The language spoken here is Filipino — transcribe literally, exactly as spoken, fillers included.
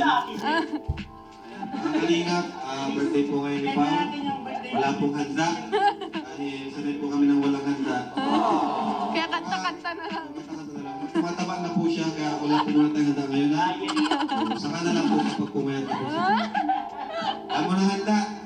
Mga kalingap, uh, birthday po ngayon ni Pao. Wala pong handa. Dahil sanay po kami ng walang handa. Kaya kanta-kanta na lang. Kanta-kanta na lang. Tumataba na po siya, kaya wala po muna tayong handa ngayon. Saka na lang po kapag pumayat na po siya. Alam mo na handa.